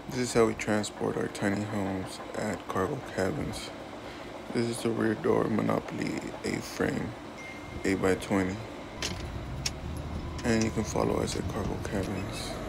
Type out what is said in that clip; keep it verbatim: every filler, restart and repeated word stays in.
This is how we transport our tiny homes at cargo cabins. This is the rear door Monopoly A-frame, eight by twenty. And you can follow us at cargo cabins.